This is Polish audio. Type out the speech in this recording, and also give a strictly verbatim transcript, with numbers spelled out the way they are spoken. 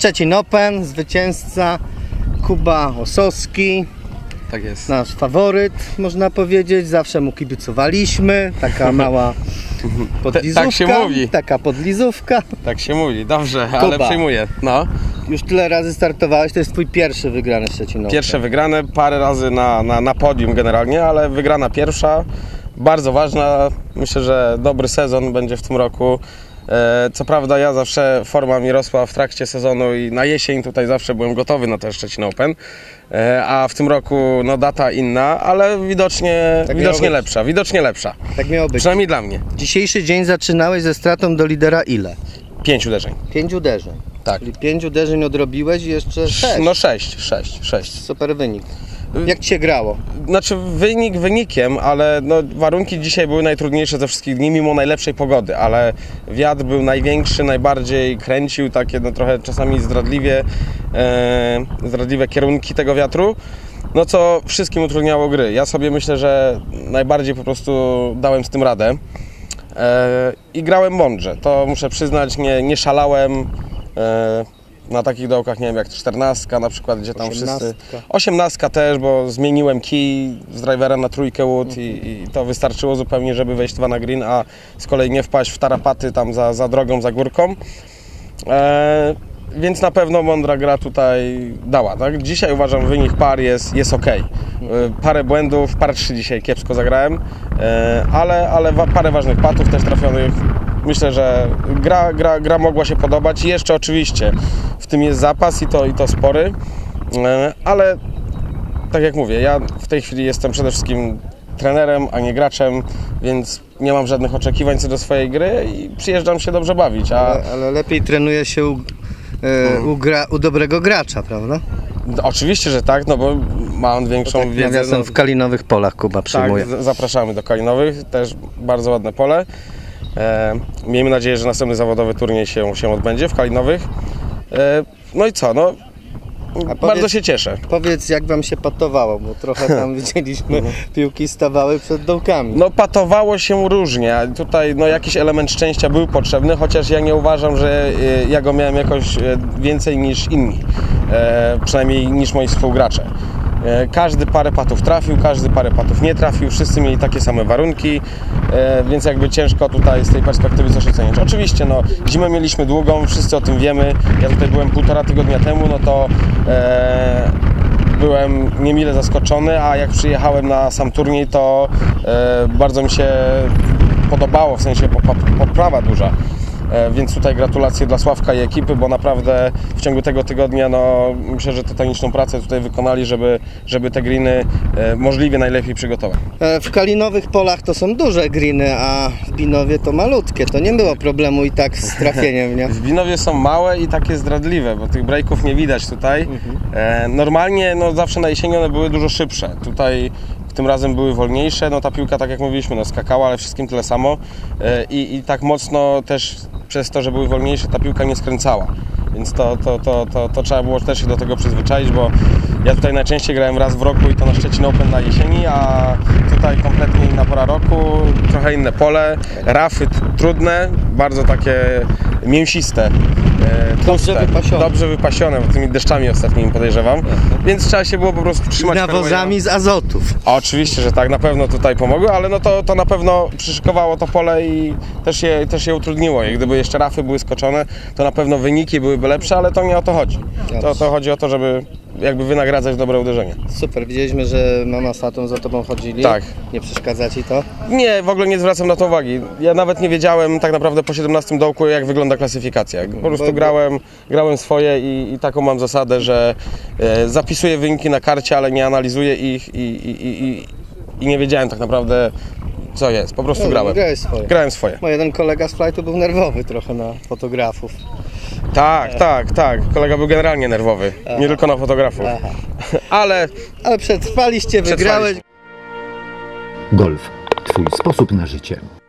Szczecin Open, zwycięzca Kuba Osowski. Tak jest. Nasz faworyt, można powiedzieć, zawsze mu kibicowaliśmy. Taka mała podlizówka. Tak się mówi. Taka podlizówka. Tak się mówi, dobrze, ale Kuba. przyjmuję. No. Już tyle razy startowałeś, to jest twój pierwszy wygrany Szczecin Open. Pierwsze wygrane, parę razy na, na, na podium generalnie, ale wygrana pierwsza, bardzo ważna. Myślę, że dobry sezon będzie w tym roku. Co prawda ja zawsze forma mi rosła w trakcie sezonu i na jesień tutaj zawsze byłem gotowy na ten Szczecin Open, a w tym roku no data inna, ale widocznie, tak widocznie lepsza, widocznie lepsza. Tak miało być. Przynajmniej dla mnie. Dzisiejszy dzień zaczynałeś ze stratą do lidera ile? Pięć uderzeń. Pięć uderzeń. Tak. Czyli pięć uderzeń odrobiłeś i jeszcze sześć. No sześć, sześć, sześć. Super wynik. Jak ci się grało? Znaczy wynik wynikiem, ale no, warunki dzisiaj były najtrudniejsze ze wszystkich dni, mimo najlepszej pogody, ale wiatr był największy, najbardziej kręcił takie no, trochę czasami zdradliwie, e, zdradliwe kierunki tego wiatru, no co wszystkim utrudniało gry. Ja sobie myślę, że najbardziej po prostu dałem z tym radę e, i grałem mądrze, to muszę przyznać, nie, nie szalałem. E, Na takich dołkach, nie wiem, jak czternastka na przykład, gdzie tam wszyscy... Osiemnastka też, bo zmieniłem kij z drivera na trójkę wood i, i to wystarczyło zupełnie, żeby wejść dwa na green, a z kolei nie wpaść w tarapaty tam za, za drogą, za górką. E, więc na pewno mądra gra tutaj dała, tak? Dzisiaj uważam, wynik par jest, jest ok. E, parę błędów, par trzy dzisiaj kiepsko zagrałem, e, ale, ale wa parę ważnych patów też trafionych. Myślę, że gra, gra, gra mogła się podobać i jeszcze oczywiście w tym jest zapas i to, i to spory, ale tak jak mówię, ja w tej chwili jestem przede wszystkim trenerem, a nie graczem, więc nie mam żadnych oczekiwań co do swojej gry i przyjeżdżam się dobrze bawić. A... Ale, ale lepiej trenuje się u, e, u, gra, u dobrego gracza, prawda? Oczywiście, że tak, no bo ma on większą tak, wiedzę. Ja no... w Kalinowych Polach Kuba przyjmuje. Tak, zapraszamy do Kalinowych, też bardzo ładne pole. E, miejmy nadzieję, że następny zawodowy turniej się, się odbędzie w Kalinowych. E, no i co, no A bardzo powiedz, się cieszę. Powiedz, jak wam się patowało, bo trochę tam widzieliśmy, piłki stawały przed dołkami. No patowało się różnie, tutaj no, jakiś element szczęścia był potrzebny, chociaż ja nie uważam, że e, ja go miałem jakoś e, więcej niż inni, e, przynajmniej niż moi współgracze. Każdy parę patów trafił, każdy parę patów nie trafił, wszyscy mieli takie same warunki, więc jakby ciężko tutaj z tej perspektywy coś oceniać. Oczywiście, no, zimę mieliśmy długą, wszyscy o tym wiemy. Ja tutaj byłem półtora tygodnia temu, no to e, byłem niemile zaskoczony, a jak przyjechałem na sam turniej, to e, bardzo mi się podobało, w sensie poprawa duża. Więc tutaj gratulacje dla Sławka i ekipy, bo naprawdę w ciągu tego tygodnia no, myślę, że tytaniczną pracę tutaj wykonali, żeby, żeby te greeny możliwie najlepiej przygotować. W Kalinowych Polach to są duże greeny, a w Binowie to malutkie. To nie było problemu i tak z trafieniem, nie? W Binowie są małe i takie zdradliwe, bo tych breaków nie widać tutaj. Mhm. Normalnie no, zawsze na jesieni one były dużo szybsze. Tutaj tym razem były wolniejsze, no ta piłka, tak jak mówiliśmy, no skakała, ale wszystkim tyle samo i, i tak mocno też przez to, że były wolniejsze, ta piłka nie skręcała, więc to, to, to, to, to trzeba było też się do tego przyzwyczaić, bo ja tutaj najczęściej grałem raz w roku i to na Szczecin Open na jesieni, a tutaj kompletnie inna pora roku, trochę inne pole, rafy trudne, bardzo takie mięsiste, dobrze wypasione. Dobrze wypasione, bo tymi deszczami ostatnimi podejrzewam, więc trzeba się było po prostu trzymać nawozami z azotów. Oczywiście, że tak, na pewno tutaj pomogły, ale no to, to na pewno przyszykowało to pole i też je, też je utrudniło. I gdyby jeszcze rafy były skoczone, to na pewno wyniki byłyby lepsze, ale to nie o to chodzi. To, to chodzi o to, żeby jakby wynagradzać dobre uderzenie. Super, widzieliśmy, że mama z tatą za tobą chodzili. Tak. Nie przeszkadza ci to? Nie, w ogóle nie zwracam na to uwagi. Ja nawet nie wiedziałem tak naprawdę po siedemnastym dołku, jak wygląda klasyfikacja. Po prostu bo, grałem, grałem swoje i, i taką mam zasadę, że e, zapisuję wyniki na karcie, ale nie analizuję ich i, i, i, i, i nie wiedziałem tak naprawdę, co jest. Po prostu no, grałem. Grałeś swoje. Grałem swoje. Mój jeden kolega z flightu był nerwowy trochę na fotografów. Tak, tak, tak. Kolega był generalnie nerwowy. Aha. Nie tylko na fotografów. Ale... Ale przetrwaliście, wygrałeś. Golf. Twój sposób na życie.